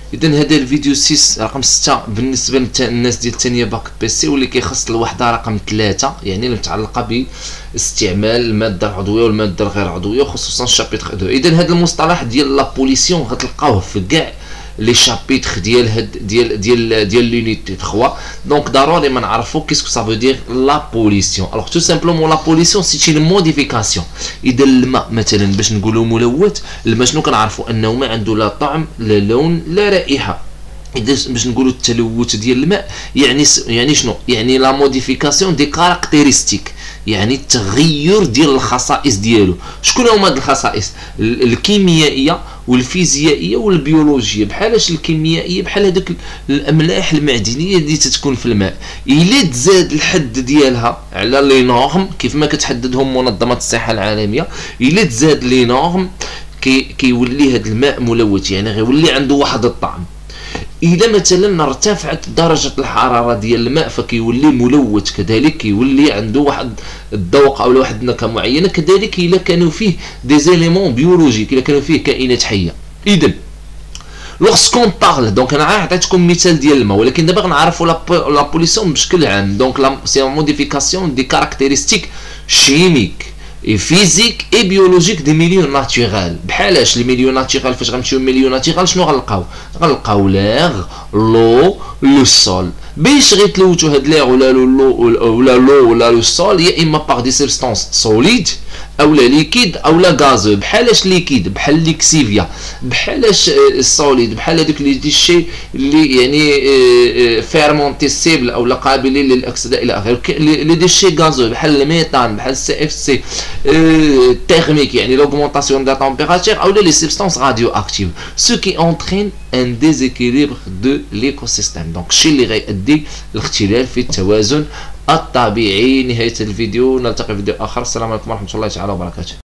اذا هذا الفيديو 6 رقم 6 بالنسبه للناس ديال الثانيه باك بي سي، واللي كيخص الوحده رقم 3 يعني المتعلقه باستعمال الماده العضويه والماده الغير عضويه، خصوصا الشابيتر 2. اذا هذا المصطلح ديال لا بوليسيون غتلقاوه في كاع لي شابيتر ديال هاد ديال لونيتي 3. دونك ضروري ما نعرفوا كيسكو سافو دير لا بوليسيون. الوغ تو سامبلومون لا بوليسيون سي اون موديفيكاسيون. اذا الماء مثلا باش نقولوا ملوث، الماء شنو كنعرفوا انه ما عنده لا طعم لا لون لا رائحه. اذا باش نقولوا التلوث ديال الماء يعني شنو؟ يعني لا موديفيكاسيون دي كاركتيرستيك، يعني التغير ديال الخصائص ديالو. شكون هما هاد الخصائص؟ الكيميائيه والفيزيائيه والبيولوجيه. بحالاش الكيميائيه؟ بحال هذوك الاملاح المعدنيه اللي تتكون في الماء، الا تزاد الحد ديالها على لي نورم كيف ما كتحددهم منظمه الصحه العالميه، الا تزاد لي نورم كيولي هذا الماء ملوث، يعني غيولي عنده واحد الطعم. إذا مثلا ارتفعت درجة الحرارة ديال الماء فكيولي ملوث، كذلك كيولي عنده واحد الذوق أو واحد النكهة معينة. كذلك إلا كانوا فيه دي زيليمون بيولوجيك، إلا كانوا فيه كائنات حية. إذا لوغسكون بارل، دونك أنا عطيتكم مثال ديال الماء، ولكن دابا غنعرفوا لا بوليسيون بشكل عام. دونك سي موديفيكاسيون دي كاركتيرستيك شيميك et physique et biologique des milieux naturels. بحالاش لي ميليو ناتورال؟ فاش غنمشيو للميليو ناتورال شنو غنلقاو ليغ، لو، لو سول. باش غيتلوثوا هاد ليغ ولا لو ولا لو سول، يا اما باغ دي سبستانس سوليد او لا ليكيد او لا غازو. بحالاش ليكيد؟ بحال ليكسيفيا. بحالاش السوليد؟ بحال هذوك لي ديشي اللي يعني فيرمونتيسيبل او قابلين للاكسده الى اخره. لي ديشي غازو بحال الميثان، بحال السي اف سي thermique, يعني l'augmentation de la température, ou les substances radioactives, ce qui entraîne un déséquilibre de l'écosystème. Donc chez les غيؤدي الاختلال في التوازن الطبيعي. نهاية الفيديو، نلتقي في فيديو آخر. السلام عليكم ورحمة الله تعالى وبركاته.